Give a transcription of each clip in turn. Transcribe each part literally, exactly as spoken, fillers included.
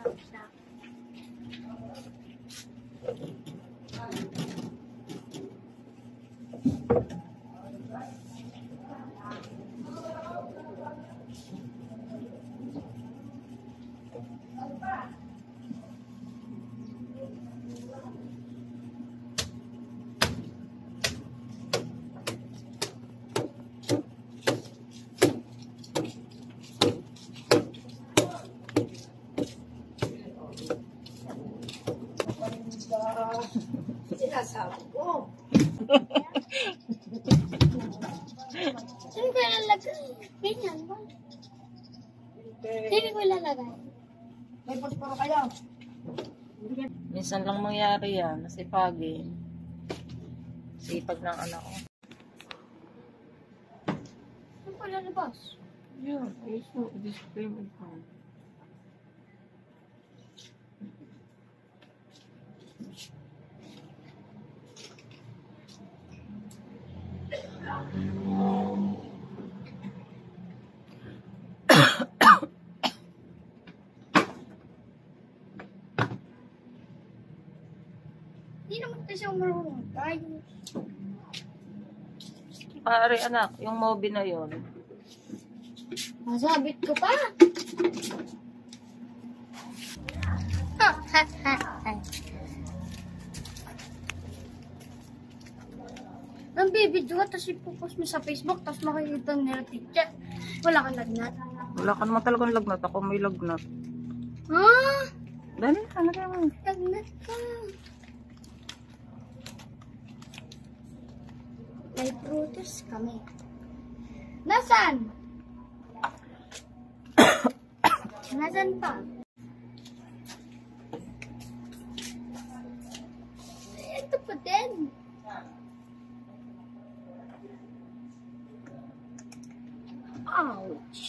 Sinasabi ko. Saan ko ilalagay? Ganyan ba? Saan ko ilalagay? May posporo kayo. Minsan lang mangyari yan. Nasipagin. Sipag ng anak ko. Saan ko ilalabas? Yun. Ayos mo. I-display mo ito. Hindi naman kasi ako marunong tayo. Pare anak, yung mobi na yun. Masabit ko pa. Ha, ha, ha, ha. Nang bibidyo ka, tapos ipopost mo sa Facebook, tapos makikita nila teacher. Wala kang lagnat. Wala ka naman talagang lagnat. Ako may lagnat. Ha? Dali, halagay mo. Lagnat ka. May protest kami. Nasaan? Nasaan pa? Ito pa din. Ouch.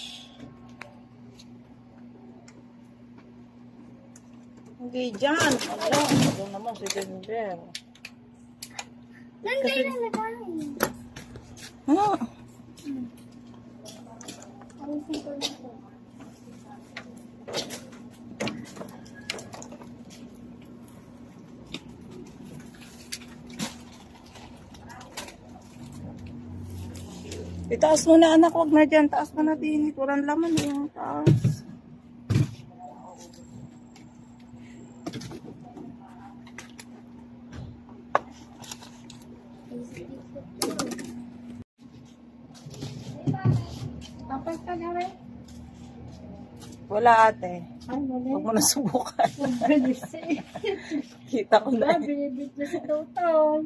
Hindi dyan. Ano? Ito naman si Denver. Nandun na nagay. Ano? Hmm. Ang simple na po. Itaas mo na anak, wag na dyan. Taas mo na din. Walang laman yung taas. Tapos ka na rin? Wala ate. Ay, wala. Huwag mo na subukan. Mabalis eh. Kita ko na. Binibit na si Totong.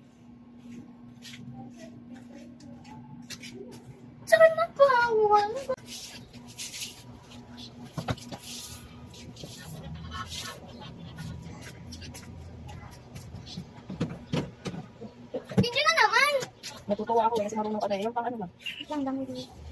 Saka na pa. Ano ba? Hindi ka naman. Natutuwa ako kasi marunong ka na. Yung pang ano ba? Isang dami dito.